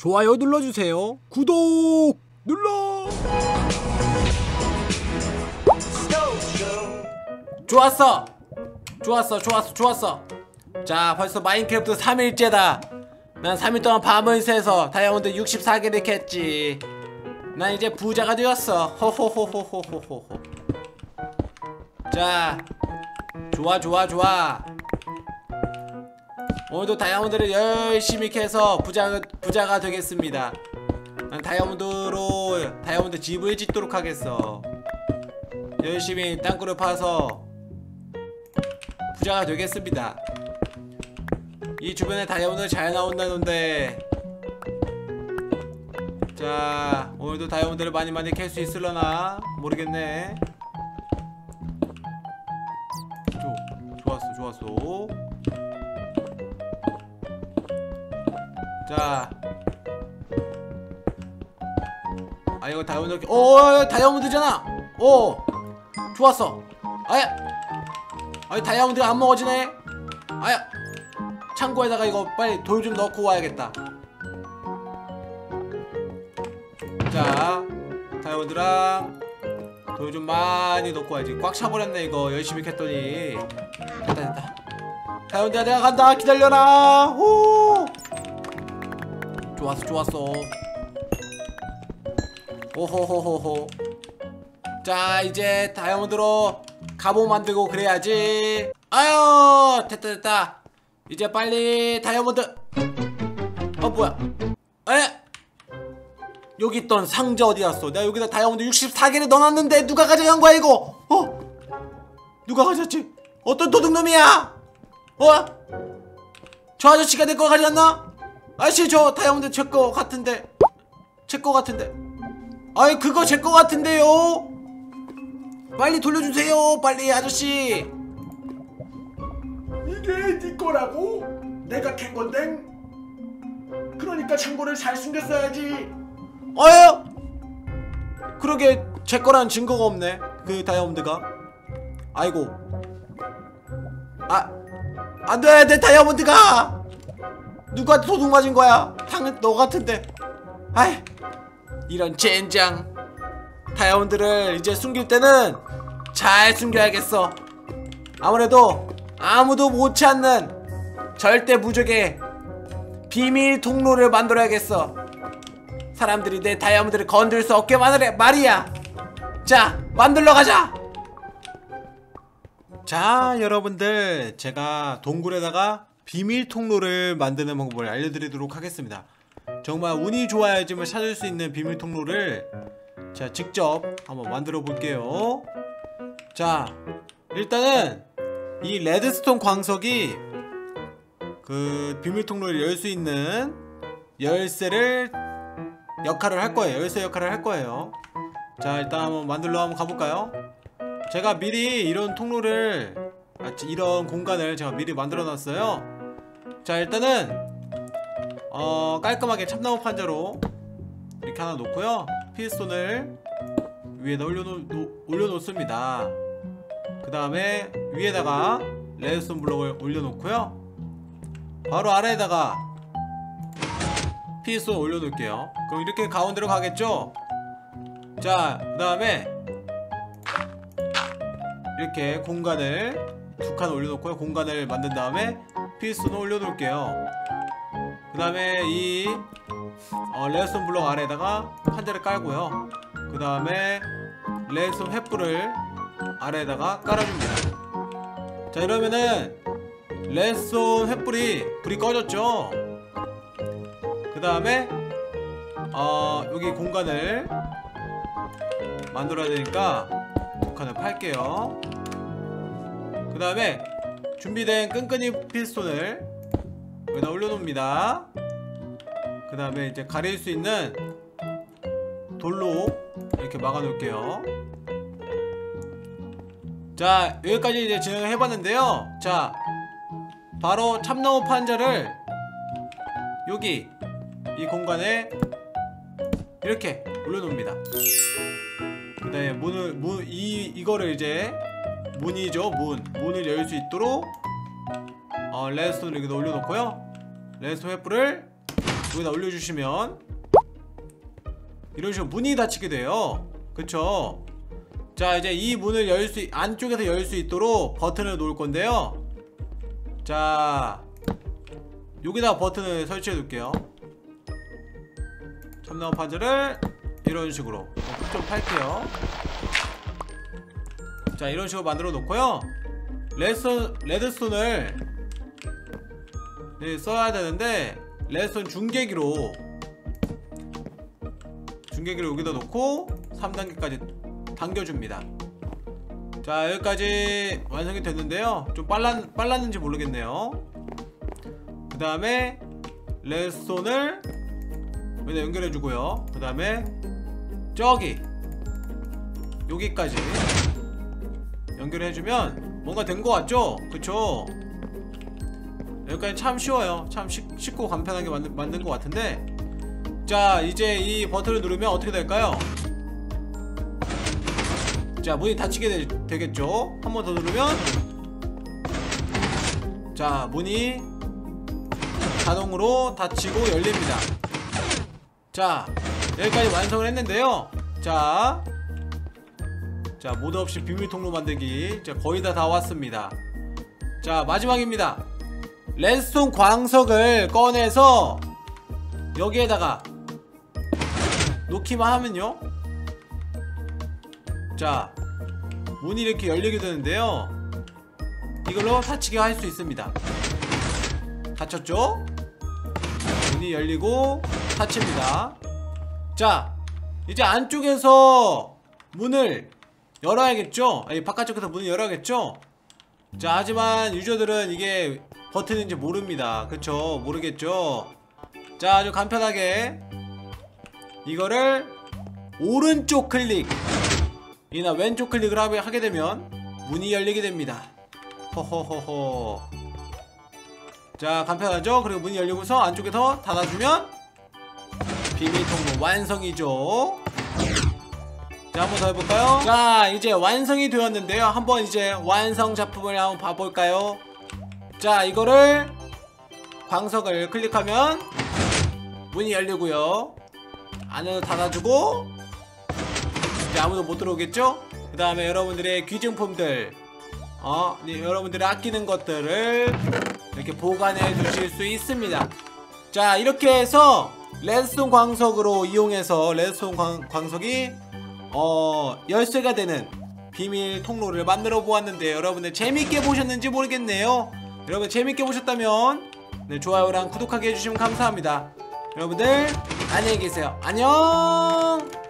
좋아요 눌러주세요. 구독 눌러. 좋았어. 자, 벌써 마인크래프트 3일째다. 난 3일 동안 밤을 새서 다이아몬드 64개를 캤지. 난 이제 부자가 되었어. 호호호호호호호. 자, 좋아. 오늘도 다이아몬드를 열심히 캐서 부자가 되겠습니다. 난 다이아몬드 집을 짓도록 하겠어. 열심히 땅굴을 파서 부자가 되겠습니다. 이 주변에 다이아몬드 잘 나온다는데, 자, 오늘도 다이아몬드를 많이 캘 수 있을려나 모르겠네. 좋았어. 자, 이거 다이아몬드. 다이아몬드잖아. 좋았어. 다이아몬드가 안 먹어지네. 창고에다가 이거 빨리 돌 좀 넣고 와야겠다. 자, 다이아몬드랑 돌 좀 많이 넣고 와야지. 꽉 차버렸네 이거 열심히 캤더니. 됐다. 다이아몬드야, 내가 간다. 기다려라. 호. 좋았어. 오호호호호. 자, 이제 다이아몬드로 갑옷 만들고 그래야지. 됐다. 이제 빨리 다이아몬드. 뭐야? 여기 있던 상자 어디 갔어? 내가 여기다 다이아몬드 64개를 넣어놨는데 누가 가져간 거야 이거? 누가 가졌지? 어떤 도둑놈이야? 저 아저씨가 내 거 가져갔나? 아저씨, 저 다이아몬드 제 거 같은데. 그거 제 거 같은데요? 빨리 돌려주세요, 빨리 아저씨. 이게 네 거라고? 내가 캔 건데? 그러니까 창고를 잘 숨겼어야지. 그러게 제 거란 증거가 없네, 그 다이아몬드가. 아이고. 안돼, 내 다이아몬드가 누구한테 도둑 맞은 거야? 당연 너 같은데. 이런 젠장. 다이아몬드를 이제 숨길 때는 잘 숨겨야겠어. 아무래도 아무도 못 찾는 절대 무적의 비밀 통로를 만들어야겠어. 사람들이 내 다이아몬드를 건들 수 없게 말이야. 자, 만들러 가자. 자, 여러분들, 제가 동굴에다가 비밀 통로를 만드는 방법을 알려드리도록 하겠습니다. 정말 운이 좋아야지만 찾을 수 있는 비밀 통로를 제가 직접 한번 만들어 볼게요. 자, 일단은 이 레드스톤 광석이 그 비밀 통로를 열 수 있는 열쇠 역할을 할 거예요. 자, 일단 한번 만들러 한번 가볼까요? 제가 미리 이런 통로를, 이런 공간을 제가 미리 만들어 놨어요. 자, 일단은 깔끔하게 참나무 판자로 이렇게 하나 놓고요. 필스톤을 위에다 올려놓습니다. 그 다음에 위에다가 레드스톤 블록을 올려놓고요. 바로 아래에다가 필스톤 올려놓을게요. 그럼 이렇게 가운데로 가겠죠? 자, 그 다음에 이렇게 공간을 두 칸 올려놓고요. 공간을 만든 다음에 필스톤을 올려놓을게요. 그 다음에 이 레드스톤 블록 아래에다가 판자를 깔고요. 그 다음에 레드스톤 횃불을 아래에다가 깔아줍니다. 자, 이러면은 레드스톤 횃불이 불이 꺼졌죠. 그 다음에 여기 공간을 만들어야 되니까 두 칸을 팔게요. 그 다음에 준비된 끈끈이 필스톤을 여기다 올려놓습니다. 그 다음에 이제 가릴 수 있는 돌로 이렇게 막아놓을게요. 자, 여기까지 이제 진행을 해봤는데요. 자, 바로 참나무 판자를 여기 이 공간에 이렇게 올려놓습니다. 그 다음에 이거를 이제 문이죠. 문을 열 수 있도록 레드스톤을 여기다 올려놓고요. 레드스톤 횃불을 여기다 올려주시면 이런 식으로 문이 닫히게 돼요. 그쵸? 자, 이제 이 문을 안쪽에서 열 수 있도록 버튼을 놓을 건데요. 자, 여기다 버튼을 설치해 둘게요. 참나무 파즈를 이런 식으로 좀 팔게요. 자, 이런 식으로 만들어 놓고요. 레드스톤을 써야 되는데, 레드스톤 중계기로 여기다 놓고 3단계까지 당겨줍니다. 자, 여기까지 완성이 됐는데요. 좀 빨랐는지 모르겠네요. 그 다음에 레드스톤을 여기다 연결해주고요. 그 다음에 여기까지 연결해주면 뭔가 된 것 같죠? 그쵸? 여기까지 참 쉬워요. 참 쉽고 간편하게 만든 것 같은데, 자, 이제 이 버튼을 누르면 어떻게 될까요? 자, 문이 닫히게 되겠죠? 한 번 더 누르면, 자, 문이 자동으로 닫히고 열립니다. 자, 여기까지 완성을 했는데요. 자, 모드 없이 비밀 통로 만들기. 자, 거의 다 왔습니다. 자, 마지막입니다. 레드스톤 광석을 꺼내서 여기에다가 놓기만 하면요, 자, 문이 이렇게 열리게 되는데요. 이걸로 닫히게 할 수 있습니다. 닫혔죠? 문이 열리고 닫힙니다. 자, 이제 안쪽에서 문을 열어야겠죠? 아니, 바깥쪽에서 문을 열어야겠죠? 자, 하지만 유저들은 이게 버튼인지 모릅니다. 그쵸? 모르겠죠? 자, 아주 간편하게 이거를 오른쪽 클릭이나 왼쪽 클릭을 하게 되면 문이 열리게 됩니다. 호호호호. 자, 간편하죠? 그리고 문이 열리고서 안쪽에서 닫아주면 비밀 통로 완성이죠. 자, 한번 더 해볼까요? 자, 이제 완성이 되었는데요. 한번 이제 완성 작품을 한번 봐볼까요? 자, 이거를 광석을 클릭하면 문이 열리고요. 안으로 닫아주고, 이제 아무도 못 들어오겠죠? 그 다음에 여러분들의 귀중품들, 여러분들이 아끼는 것들을 이렇게 보관해 두실 수 있습니다. 자, 이렇게 해서 레드스톤 광석으로 이용해서 레드스톤 광석이 열쇠가 되는 비밀 통로를 만들어 보았는데, 여러분들 재밌게 보셨는지 모르겠네요. 여러분 재밌게 보셨다면 좋아요랑 구독하기 해주시면 감사합니다. 여러분들 안녕히 계세요. 안녕.